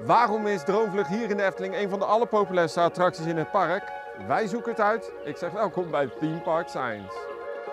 Waarom is Droomvlucht hier in de Efteling een van de allerpopulairste attracties in het park? Wij zoeken het uit. Ik zeg welkom bij Theme Park Science.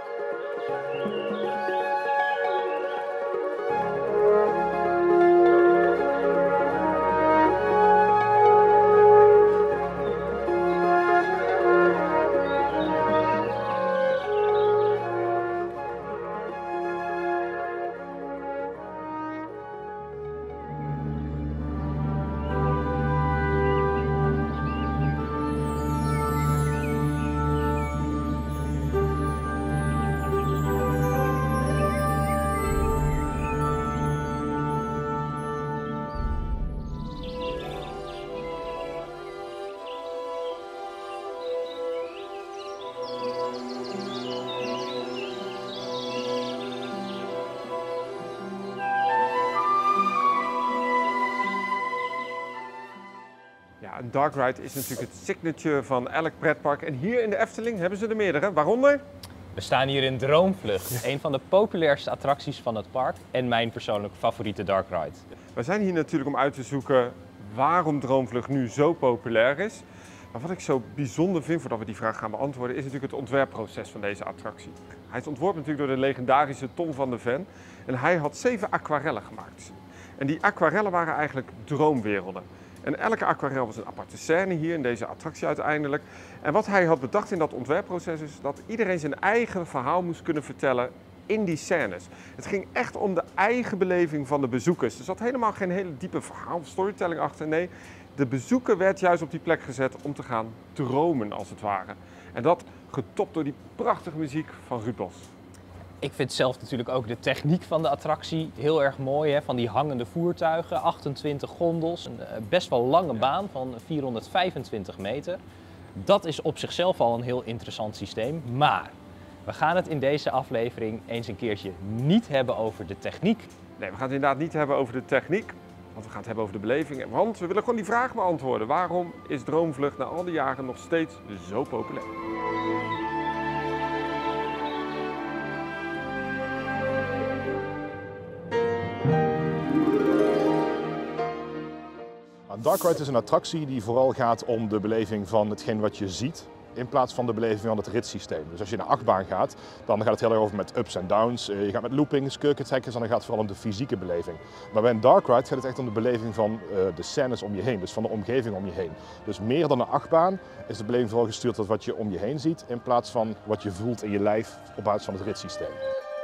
Ja, een dark ride is natuurlijk het signature van elk pretpark. En hier in de Efteling hebben ze er meerdere, waaronder? We staan hier in Droomvlucht, een van de populairste attracties van het park en mijn persoonlijk favoriete dark ride. We zijn hier natuurlijk om uit te zoeken waarom Droomvlucht nu zo populair is. Maar wat ik zo bijzonder vind, voordat we die vraag gaan beantwoorden, is natuurlijk het ontwerpproces van deze attractie. Hij is ontworpen natuurlijk door de legendarische Tom van de Ven. En hij had 7 aquarellen gemaakt. En die aquarellen waren eigenlijk droomwerelden. En elke aquarel was een aparte scène hier in deze attractie uiteindelijk. En wat hij had bedacht in dat ontwerpproces is dat iedereen zijn eigen verhaal moest kunnen vertellen in die scènes. Het ging echt om de eigen beleving van de bezoekers. Er zat helemaal geen hele diepe verhaal of storytelling achter. Nee, de bezoeker werd juist op die plek gezet om te gaan dromen als het ware. En dat getopt door die prachtige muziek van Ruud Bos. Ik vind zelf natuurlijk ook de techniek van de attractie heel erg mooi. Hè? Van die hangende voertuigen, 28 gondels, een best wel lange baan van 425 meter. Dat is op zichzelf al een heel interessant systeem. Maar we gaan het in deze aflevering eens een keertje niet hebben over de techniek. Nee, we gaan het inderdaad niet hebben over de techniek. Want we gaan het hebben over de beleving. Want we willen gewoon die vraag beantwoorden. Waarom is Droomvlucht na al die jaren nog steeds zo populair? Een dark ride is een attractie die vooral gaat om de beleving van hetgeen wat je ziet, in plaats van de beleving van het ritssysteem. Dus als je naar een achtbaan gaat, dan gaat het heel erg over met ups en downs. Je gaat met loopings, circuit-hackers en dan gaat het vooral om de fysieke beleving. Maar bij een dark ride gaat het echt om de beleving van de scènes om je heen, dus van de omgeving om je heen. Dus meer dan een achtbaan is de beleving vooral gestuurd tot wat je om je heen ziet, in plaats van wat je voelt in je lijf op basis van het ritssysteem.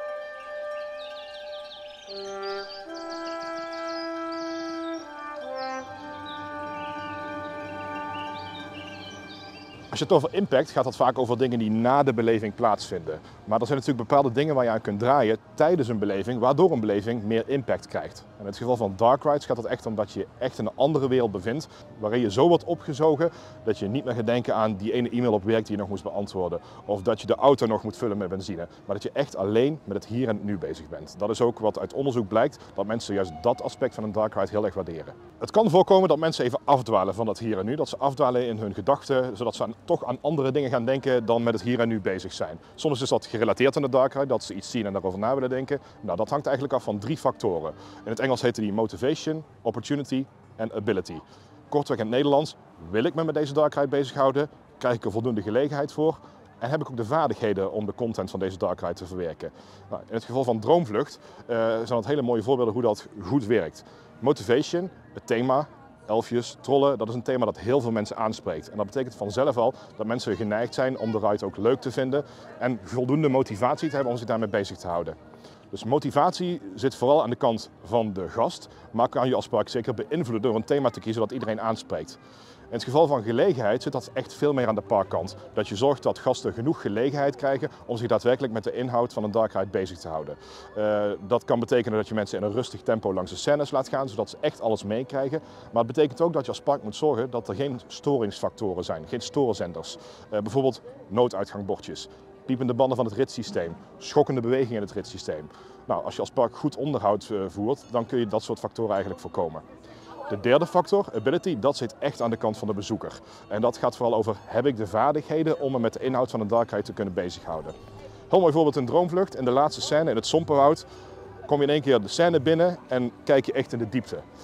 Als je het over impact gaat dat vaak over dingen die na de beleving plaatsvinden. Maar er zijn natuurlijk bepaalde dingen waar je aan kunt draaien tijdens een beleving, waardoor een beleving meer impact krijgt. En in het geval van dark rides gaat het echt om dat je je echt in een andere wereld bevindt, waarin je zo wordt opgezogen dat je niet meer gaat denken aan die ene e-mail op werk die je nog moest beantwoorden. Of dat je de auto nog moet vullen met benzine. Maar dat je echt alleen met het hier en het nu bezig bent. Dat is ook wat uit onderzoek blijkt, dat mensen juist dat aspect van een dark ride heel erg waarderen. Het kan voorkomen dat mensen even afdwalen van dat hier en nu. Dat ze afdwalen in hun gedachten, zodat ze toch aan andere dingen gaan denken dan met het hier en nu bezig zijn. Soms is dat gerelateerd aan de dark ride, dat ze iets zien en daarover na willen denken. Nou, dat hangt eigenlijk af van 3 factoren. In het Engels heette die motivation, opportunity en ability. Kortweg in het Nederlands, wil ik me met deze dark ride bezighouden? Krijg ik er voldoende gelegenheid voor? En heb ik ook de vaardigheden om de content van deze dark ride te verwerken? Nou, in het geval van Droomvlucht zijn dat hele mooie voorbeelden hoe dat goed werkt. Motivation, het thema, elfjes, trollen, dat is een thema dat heel veel mensen aanspreekt. En dat betekent vanzelf al dat mensen geneigd zijn om de ride ook leuk te vinden en voldoende motivatie te hebben om zich daarmee bezig te houden. Dus motivatie zit vooral aan de kant van de gast, maar kan je als park zeker beïnvloeden door een thema te kiezen dat iedereen aanspreekt. In het geval van gelegenheid zit dat echt veel meer aan de parkkant. Dat je zorgt dat gasten genoeg gelegenheid krijgen om zich daadwerkelijk met de inhoud van een dark ride bezig te houden. Dat kan betekenen dat je mensen in een rustig tempo langs de scènes laat gaan, zodat ze echt alles meekrijgen. Maar het betekent ook dat je als park moet zorgen dat er geen storingsfactoren zijn, geen stoorzenders. Bijvoorbeeld nooduitgangbordjes, piepende banden van het ritssysteem, schokkende bewegingen in het ritssysteem. Nou, als je als park goed onderhoud voert, dan kun je dat soort factoren eigenlijk voorkomen. De derde factor, ability, dat zit echt aan de kant van de bezoeker. En dat gaat vooral over, heb ik de vaardigheden om me met de inhoud van een dark ride te kunnen bezighouden. Heel mooi voorbeeld in Droomvlucht. In de laatste scène in het Sompenwoud kom je in één keer de scène binnen en kijk je echt in de diepte.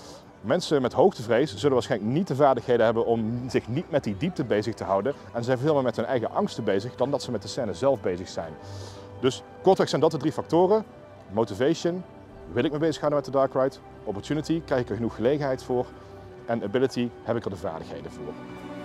Mensen met hoogtevrees zullen waarschijnlijk niet de vaardigheden hebben om zich niet met die diepte bezig te houden. En zijn veel meer met hun eigen angsten bezig dan dat ze met de scène zelf bezig zijn. Dus kortweg zijn dat de 3 factoren. Motivation, wil ik me bezighouden met de dark ride? Opportunity, krijg ik er genoeg gelegenheid voor? En ability, heb ik er de vaardigheden voor?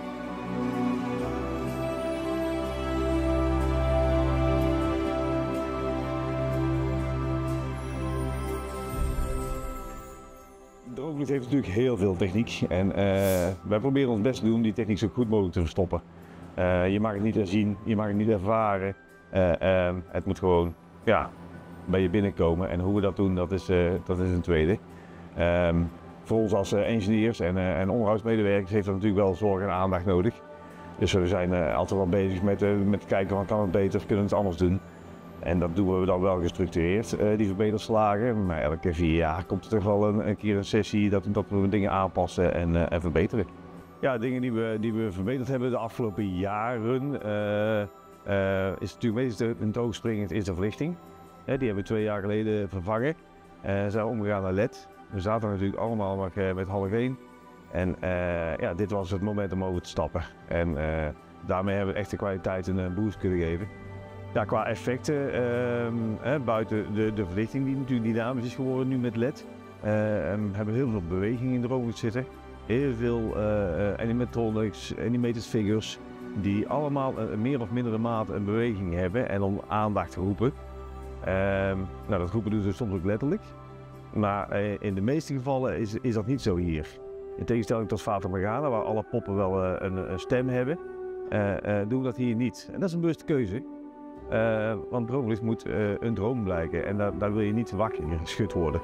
Droomvlucht heeft natuurlijk heel veel techniek en wij proberen ons best te doen om die techniek zo goed mogelijk te verstoppen. Je mag het niet zien, je mag het niet ervaren. Het moet gewoon bij je binnenkomen en hoe we dat doen, dat is een tweede. Voor ons als engineers en onderhoudsmedewerkers heeft dat natuurlijk wel zorg en aandacht nodig. Dus we zijn altijd wel bezig met kijken van kan het beter, kunnen we het anders doen. En dat doen we dan wel gestructureerd, die verbeterslagen. Maar elke 4 jaar komt er toch wel een keer een sessie dat we dingen aanpassen en verbeteren. Ja, dingen die we verbeterd hebben de afgelopen jaren is natuurlijk meest in het oog springend is de verlichting. Die hebben we 2 jaar geleden vervangen. Zijn we omgegaan naar LED. We zaten natuurlijk allemaal nog met halogeen. En dit was het moment om over te stappen. En daarmee hebben we echt de kwaliteit een boost kunnen geven. Ja, qua effecten, buiten de verlichting die natuurlijk dynamisch is geworden nu met LED, hebben we heel veel beweging in de droomvlucht zitten. Heel veel animatronics, animated figures, die allemaal meer of mindere mate een beweging hebben en om aandacht roepen. Dat roepen doen ze soms ook letterlijk, maar in de meeste gevallen is dat niet zo hier. In tegenstelling tot Fata Morgana, waar alle poppen wel een stem hebben, doen we dat hier niet. En dat is een bewuste keuze. Want droomvlucht moet een droom blijken en daar wil je niet wakker geschud worden.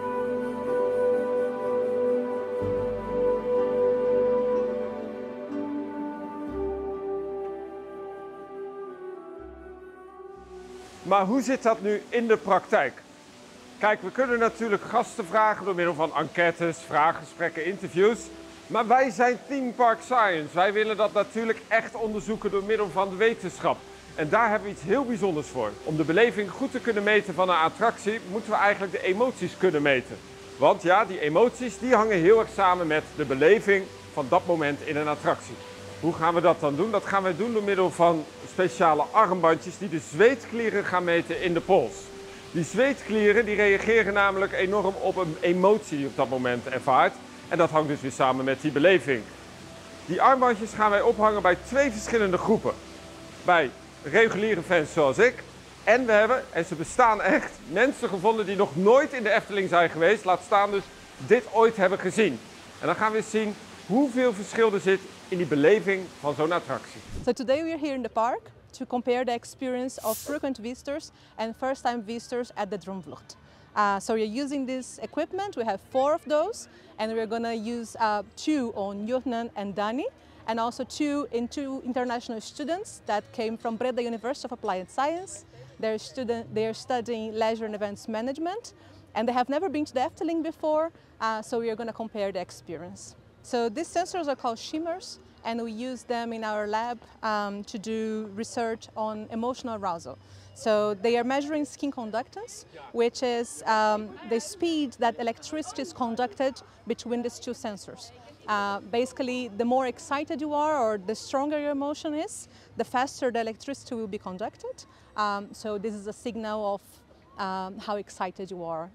Maar hoe zit dat nu in de praktijk? Kijk, we kunnen natuurlijk gasten vragen door middel van enquêtes, vraaggesprekken, interviews. Maar wij zijn Theme Park Science. Wij willen dat natuurlijk echt onderzoeken door middel van de wetenschap. En daar hebben we iets heel bijzonders voor. Om de beleving goed te kunnen meten van een attractie, moeten we eigenlijk de emoties kunnen meten. Want ja, die emoties die hangen heel erg samen met de beleving van dat moment in een attractie. Hoe gaan we dat dan doen? Dat gaan we doen door middel van speciale armbandjes die de zweetklieren gaan meten in de pols. Die zweetklieren die reageren namelijk enorm op een emotie die je op dat moment ervaart. En dat hangt dus weer samen met die beleving. Die armbandjes gaan wij ophangen bij 2 verschillende groepen. Bij reguliere fans zoals ik. En we hebben, en ze bestaan echt, mensen gevonden die nog nooit in de Efteling zijn geweest. Laat staan dus dit ooit hebben gezien. En dan gaan we eens zien hoeveel verschil er zit in die beleving van zo'n attractie. So today we are here in the park to compare the experience of frequent visitors and first-time visitors at the Droomvlucht. So we're using this equipment. We have 4 of those, and we're going to use 2 on Johan and Dani, and also 2 international students that came from Breda University of Applied Science. They're studying leisure and events management, and they have never been to the Efteling before, so we are going to compare the experience. So these sensors are called shimmers, and we use them in our lab to do research on emotional arousal. So they are measuring skin conductance, which is the speed that electricity is conducted between these 2 sensors. Basically, the more excited you are or the stronger your emotion is, the faster the electricity will be conducted. So this is a signal of how excited you are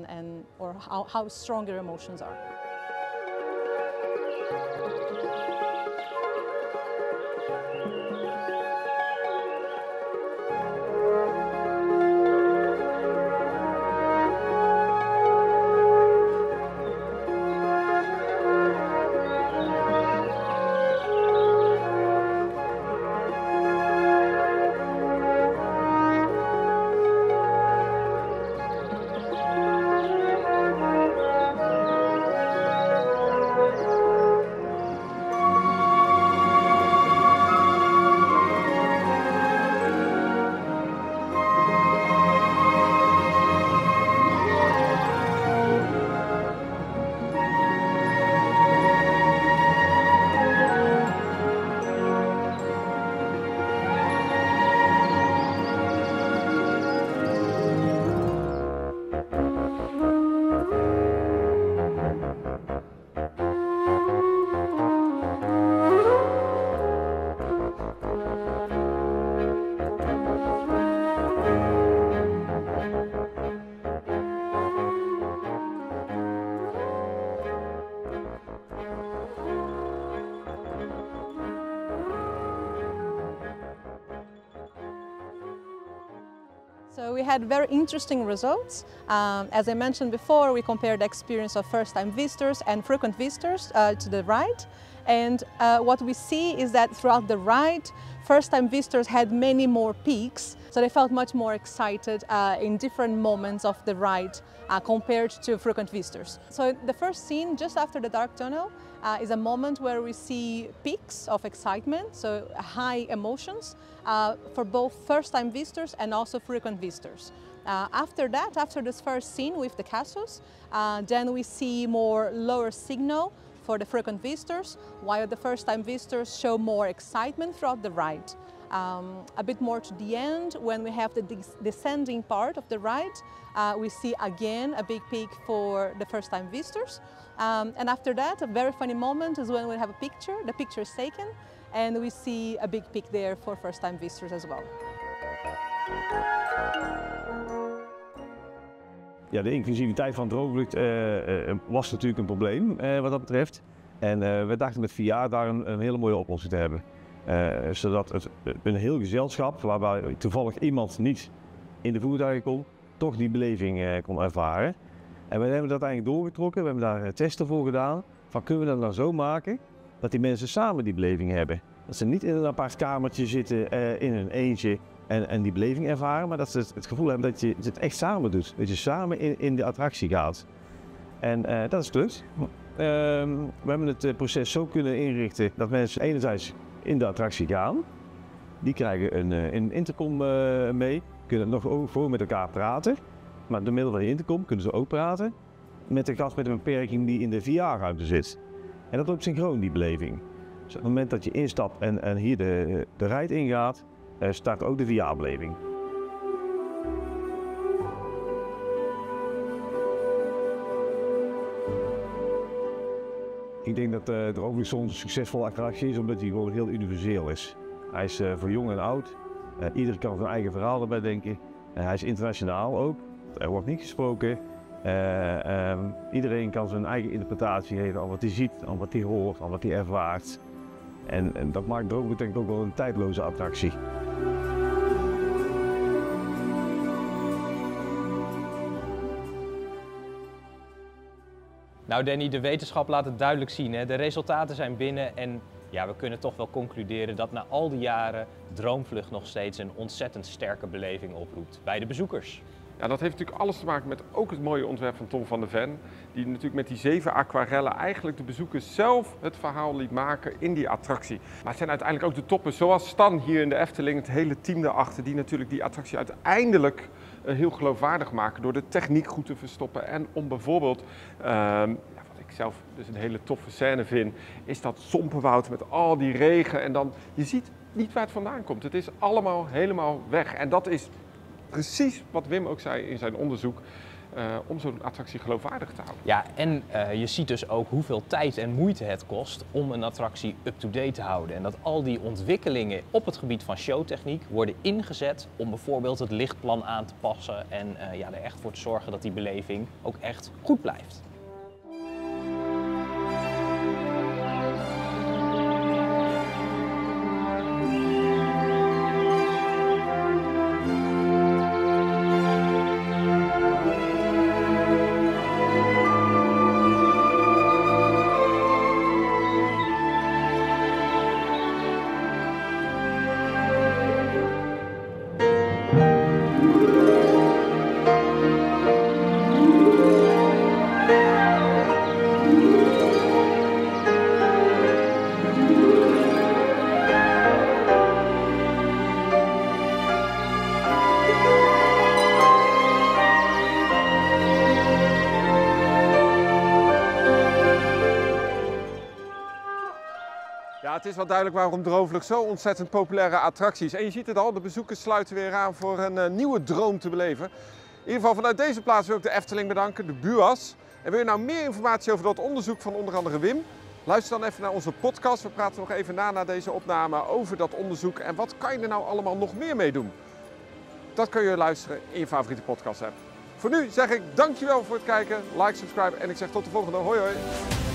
or how strong your emotions are. we had very interesting results. As I mentioned before, we compared the experience of first-time visitors and frequent visitors to the ride. And what we see is that throughout the ride, first-time visitors had many more peaks, so they felt much more excited in different moments of the ride compared to frequent visitors. So the first scene, just after the dark tunnel, is a moment where we see peaks of excitement, so high emotions for both first-time visitors and also frequent visitors. After that, after this first scene with the castles, then we see more lower signal for the frequent visitors, while the first-time visitors show more excitement throughout the ride. A bit more to the end, when we have the descending part of the ride, we see again a big peak for the first-time visitors. And after that, a very funny moment is when we have a picture, the picture is taken, and we see a big peak there for first-time visitors as well. Ja, de inclusiviteit van Droomvlucht was natuurlijk een probleem wat dat betreft. En we dachten met VR daar een hele mooie oplossing te hebben. Zodat een heel gezelschap, waarbij toevallig iemand niet in de voertuigen kon, toch die beleving kon ervaren. En we hebben dat eigenlijk doorgetrokken, we hebben daar testen voor gedaan. Van kunnen we dat nou zo maken dat die mensen samen die beleving hebben. Dat ze niet in een apart kamertje zitten in een eentje en die beleving ervaren, maar dat ze het gevoel hebben dat je het echt samen doet. Dat je samen in de attractie gaat. En dat is gelukt. We hebben het proces zo kunnen inrichten dat mensen enerzijds in de attractie gaan. Die krijgen een intercom mee, kunnen nog gewoon met elkaar praten. Maar door middel van die intercom kunnen ze ook praten met de gast met een beperking die in de VR-ruimte zit. En dat loopt synchroon, die beleving. Dus op het moment dat je instapt en hier de ride ingaat, start ook de VR-beleving. Ik denk dat Droomvlucht zo'n succesvolle attractie is omdat hij gewoon heel universeel is. Hij is voor jong en oud. Iedereen kan zijn eigen verhaal erbij denken. Hij is internationaal ook. Er wordt niet gesproken. Iedereen kan zijn eigen interpretatie geven aan wat hij ziet, aan wat hij hoort, aan wat hij ervaart. En dat maakt Droomvlucht denk ik ook wel een tijdloze attractie. Nou Danny, de wetenschap laat het duidelijk zien. Hè? De resultaten zijn binnen en ja, we kunnen toch wel concluderen dat na al die jaren Droomvlucht nog steeds een ontzettend sterke beleving oproept bij de bezoekers. Ja, dat heeft natuurlijk alles te maken met ook het mooie ontwerp van Tom van der Ven. Die natuurlijk met die 7 aquarellen eigenlijk de bezoekers zelf het verhaal liet maken in die attractie. Maar het zijn uiteindelijk ook de toppers, zoals Stan hier in de Efteling, het hele team daarachter, die natuurlijk die attractie uiteindelijk heel geloofwaardig maken door de techniek goed te verstoppen. En om bijvoorbeeld, wat ik zelf dus een hele toffe scène vind, is dat Sompenwoud met al die regen en dan, je ziet niet waar het vandaan komt. Het is allemaal helemaal weg en dat is precies wat Wim ook zei in zijn onderzoek, om zo'n attractie geloofwaardig te houden. Ja, en je ziet dus ook hoeveel tijd en moeite het kost om een attractie up-to-date te houden. En dat al die ontwikkelingen op het gebied van showtechniek worden ingezet om bijvoorbeeld het lichtplan aan te passen en er echt voor te zorgen dat die beleving ook echt goed blijft. Ja, het is wel duidelijk waarom Droomvlucht zo ontzettend populaire attractie is. En je ziet het al, de bezoekers sluiten weer aan voor een nieuwe droom te beleven. In ieder geval vanuit deze plaats wil ik de Efteling bedanken, de BUAS. En wil je nou meer informatie over dat onderzoek van onder andere Wim? Luister dan even naar onze podcast. We praten nog even na deze opname over dat onderzoek. En wat kan je er nou allemaal nog meer mee doen? Dat kun je luisteren in je favoriete podcast app. Voor nu zeg ik dankjewel voor het kijken, like, subscribe en ik zeg tot de volgende. Hoi hoi!